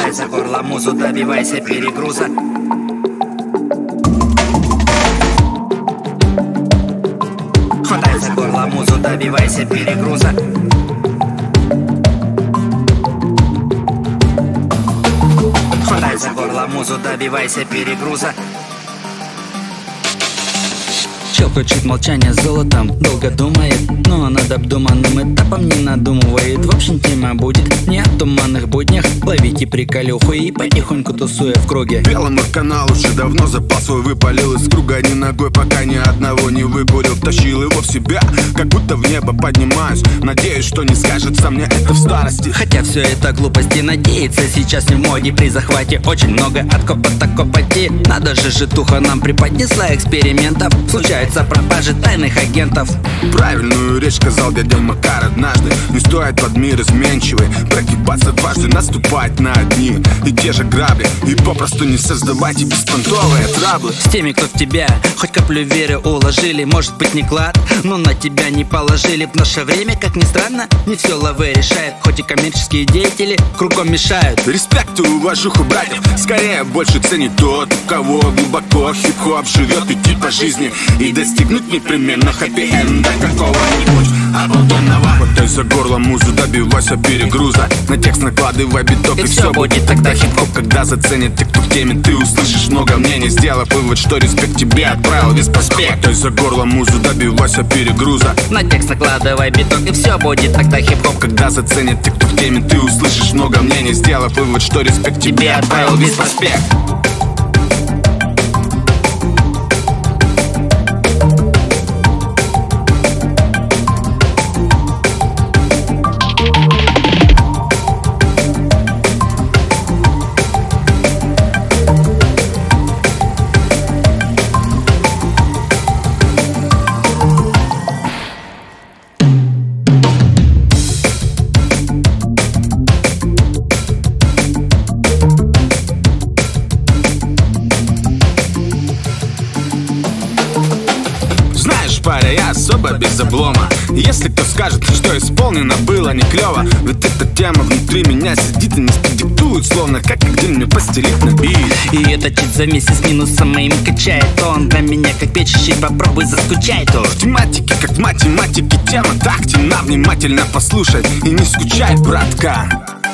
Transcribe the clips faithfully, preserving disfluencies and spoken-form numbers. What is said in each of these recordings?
Хватай за горло музу, добивайся перегруза. Хватай за горло музу, добивайся перегруза. Хватай за горло музу, добивайся перегруза. Чел хочет молчание золотом, долго думает, но над обдуманным этапом не надумывает. В общем, тема будет не о туманных буднях. Ловите приколюху и потихоньку тусуя в круге. Белому канал уже давно запас свой выпалил из круга. Ни ногой, пока ни одного не выкурил. Тащил его в себя, как будто в небо поднимаюсь. Надеюсь, что не скажется мне это в старости. Хотя все это глупости, надеяться сейчас не в моде. При захвате очень много откопа такопати. Надо же, житуха нам преподнесла экспериментов. Случается пропажи тайных агентов. Правильную речь сказал дядя Макар однажды. Не стоит под мир изменчивый прогибаться дважды, наступать на одни и те же грабли. И попросту не создавайте беспонтовые траблы. С теми, кто в тебя хоть каплю веры уложили. Может быть не клад, но на тебя не положили. В наше время, как ни странно, не все лавы решает. Хоть и коммерческие деятели кругом мешают. Респект и уважуху братьев, скорее больше ценит тот, у кого глубоко хип-хоп живет. Идти по жизни и достигнуть непременно хэппи-энда какого-нибудь обалденного. Хватай за горло музу, добивайся перегруза. На текст накладывай биток, и, и все будет тогда хип-хоп. Когда заценят те, кто в теме, ты услышишь много мнений, сделав вывод, что респект тебе отправил весь проспект. Хватай за горло музу, добивайся перегруза. На текст накладывай биток, и все будет тогда хип-хоп. Когда заценят те, кто в теме, ты услышишь много мнений, сделав вывод, что респект тебе отправил весь проспект. Паря, я особо без облома. Если кто скажет, что исполнено было не клево, ведь эта тема внутри меня сидит и не диктует, словно как и где мне постелить на бит. И этот чит за месяц минусом моим качает. Он для меня как печь, попробуй застучай то. В тематике, как в математике, тема так темна. Внимательно послушай и не скучай, братка.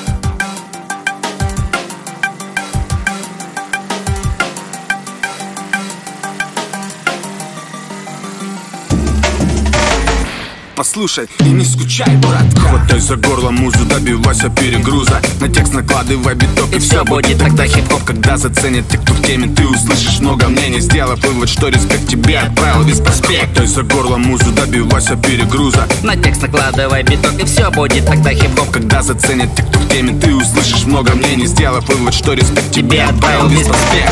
Послушай и не скучай, братка. Хватай за горло музу, добивайся перегруза. На текст накладывай биток, и, и все будет тогда хип-хоп. Когда заценят те, кто в теме, ты услышишь много мнений, сделав вывод, что респект тебе отправил весь проспект. Хватай за горло музу, добивайся перегруза. На текст накладывай биток, и все будет тогда хип-хоп. Когда заценят те, кто в теме, ты услышишь много мнений, сделав вывод, что респект тебе отправил весь проспект.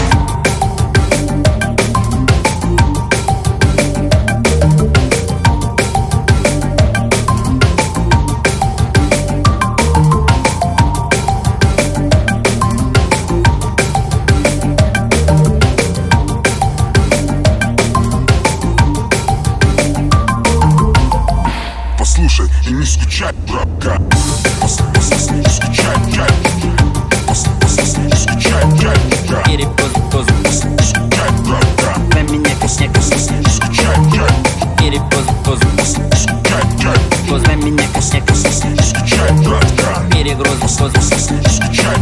Послушай и не скучай, братка. Послушай, не скучай, послушай, не скучай, братка. Перепоз, поз, не скучай, братка. Для меня как снег, не скучай, братка. Перепоз, поз, не скучай, братка. Для меня как снег, не скучай, братка. Перегруз, поз, не скучай,